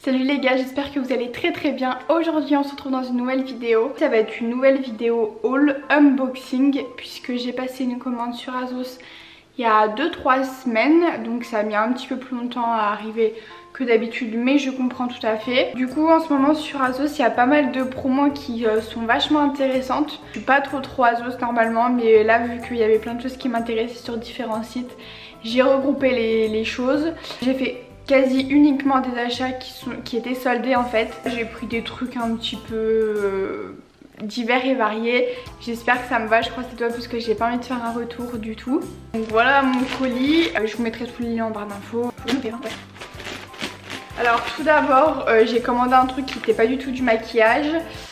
Salut les gars, j'espère que vous allez très bien. Aujourd'hui on se retrouve dans une nouvelle vidéo. Ça va être une nouvelle vidéo haul unboxing puisque j'ai passé une commande sur ASOS il y a 2-3 semaines. Donc ça a mis un petit peu plus longtemps à arriver que d'habitude, mais je comprends tout à fait. Du coup en ce moment sur ASOS il y a pas mal de promos qui sont vachement intéressantes. Je suis pas trop ASOS normalement, mais là vu qu'il y avait plein de choses qui m'intéressaient sur différents sites, j'ai regroupé les choses. J'ai fait quasi uniquement des achats qui étaient soldés en fait. J'ai pris des trucs un petit peu divers et variés. J'espère que ça me va, je crois que c'est toi parce que j'ai pas envie de faire un retour du tout. Donc voilà mon colis, je vous mettrai tout le lien en barre d'infos. Alors tout d'abord j'ai commandé un truc qui n'était pas du tout du maquillage.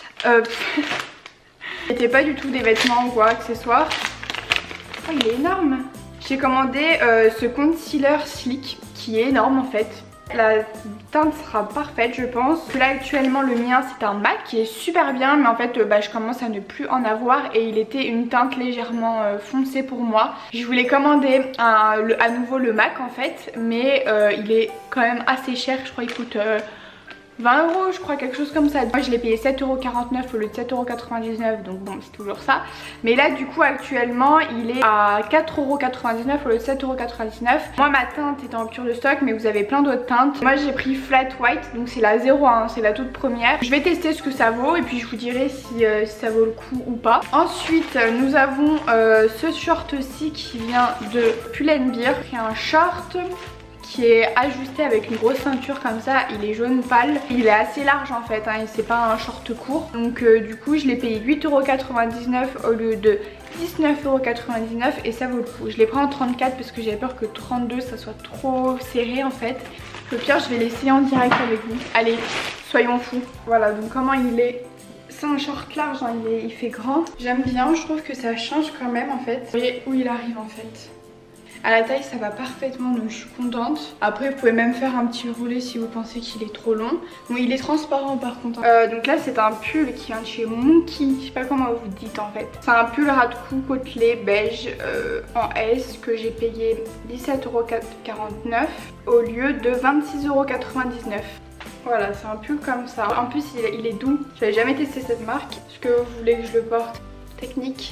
C'était pas du tout des vêtements ou quoi, accessoires. Oh il est énorme. J'ai commandé ce concealer Sleek qui est énorme en fait. La teinte sera parfaite je pense. Là actuellement le mien c'est un MAC qui est super bien, mais en fait je commence à ne plus en avoir et il était une teinte légèrement foncée pour moi. Je voulais commander à nouveau le MAC en fait, mais il est quand même assez cher, je crois qu'il coûte 20 €, je crois, quelque chose comme ça. Moi je l'ai payé 7,49 € au lieu de 7,99 €, donc bon c'est toujours ça. Mais là du coup actuellement il est à 4,99 € au lieu de 7,99 €. Moi ma teinte est en rupture de stock, mais vous avez plein d'autres teintes. Moi j'ai pris Flat White, donc c'est la 01, c'est la toute première. Je vais tester ce que ça vaut et puis je vous dirai si ça vaut le coup ou pas. Ensuite nous avons ce short-ci qui vient de Pull&Bear. J'ai un short qui est ajusté avec une grosse ceinture comme ça, il est jaune pâle, il est assez large en fait, hein, et c'est pas un short court. Donc du coup je l'ai payé 8,99 € au lieu de 19,99 € et ça vaut le coup. Je l'ai pris en 34 parce que j'avais peur que 32 ça soit trop serré en fait. Le pire je vais l'essayer en direct avec vous. Allez, soyons fous. Voilà, donc comment il est. C'est un short large, hein, il fait grand. J'aime bien, je trouve que ça change quand même en fait. Vous voyez où il arrive en fait. À la taille ça va parfaitement, donc je suis contente. Après vous pouvez même faire un petit roulé si vous pensez qu'il est trop long. Bon il est transparent par contre. Donc là c'est un pull qui vient de chez Monkey, je sais pas comment vous dites en fait. C'est un pull ras de cou côtelé beige en S que j'ai payé 17,49 € au lieu de 26,99 €. Voilà, c'est un pull comme ça. En plus il est doux, j'avais jamais testé cette marque. Est-ce que vous voulez que je le porte? Technique.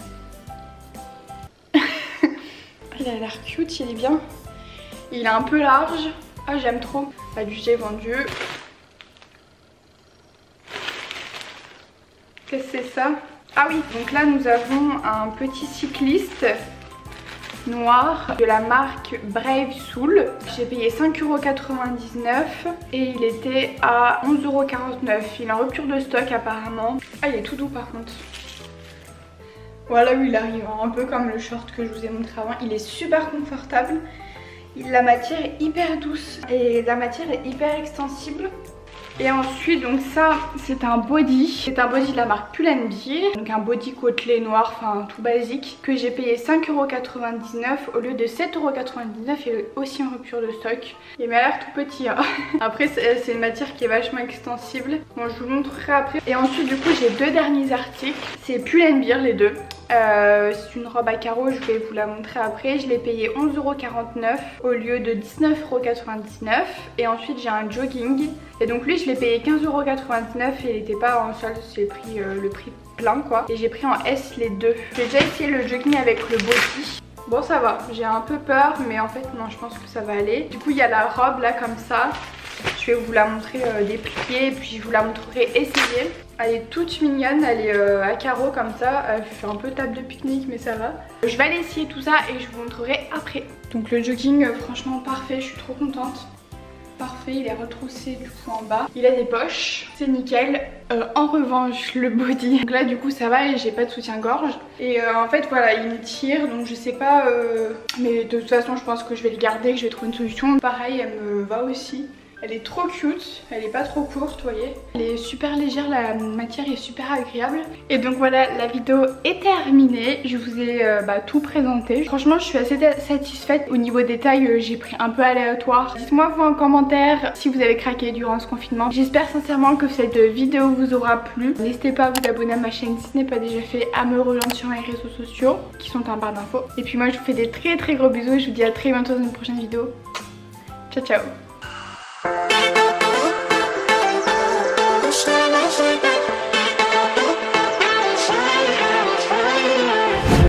Il a l'air cute, il est bien. Il est un peu large. Ah j'aime trop. Pas du j'ai vendu. Qu'est-ce que c'est ça? Ah oui, donc là nous avons un petit cycliste noir de la marque Brave Soul. J'ai payé 5,99 € et il était à 11,49 €. Il est en rupture de stock apparemment. Ah il est tout doux par contre. Voilà où il arrive, un peu comme le short que je vous ai montré avant. Il est super confortable. La matière est hyper douce et la matière est hyper extensible. Et ensuite donc ça c'est un body. C'est un body de la marque Pull&Bear. Donc un body côtelé noir, enfin tout basique. Que j'ai payé 5,99 € au lieu de 7,99 € et aussi en rupture de stock. Il m'a l'air tout petit hein. Après c'est une matière qui est vachement extensible. Bon je vous montrerai après. Et ensuite du coup j'ai deux derniers articles. C'est Pull&Bear les deux. C'est une robe à carreaux, je vais vous la montrer après. Je l'ai payé 11,49 € au lieu de 19,99 € et ensuite j'ai un jogging et donc lui je l'ai payé 15,99 € et il n'était pas en solde, j'ai pris le prix plein quoi. Et j'ai pris en S les deux. J'ai déjà essayé le jogging avec le body. Bon ça va, j'ai un peu peur mais en fait non je pense que ça va aller. Du coup il y a la robe là comme ça. Je vais vous la montrer dépliée et puis je vous la montrerai essayée. Elle est toute mignonne, elle est à carreaux comme ça. Elle fait un peu table de pique-nique mais ça va. Je vais aller essayer tout ça et je vous montrerai après. Donc le jogging franchement parfait, je suis trop contente. Parfait, il est retroussé du coup en bas. Il a des poches, c'est nickel. En revanche le body, donc là du coup ça va et j'ai pas de soutien-gorge. Et en fait voilà il me tire donc je sais pas mais de toute façon je pense que je vais le garder, que je vais trouver une solution. Pareil elle me va aussi. Elle est trop cute, elle est pas trop courte, vous voyez. Elle est super légère, la matière est super agréable. Et donc voilà, la vidéo est terminée. Je vous ai tout présenté. Franchement, je suis assez satisfaite. Au niveau des tailles, j'ai pris un peu aléatoire. Dites-moi vous en commentaire si vous avez craqué durant ce confinement. J'espère sincèrement que cette vidéo vous aura plu. N'hésitez pas à vous abonner à ma chaîne si ce n'est pas déjà fait, à me rejoindre sur mes réseaux sociaux qui sont en barre d'infos. Et puis moi, je vous fais des très gros bisous et je vous dis à très bientôt dans une prochaine vidéo. Ciao ciao.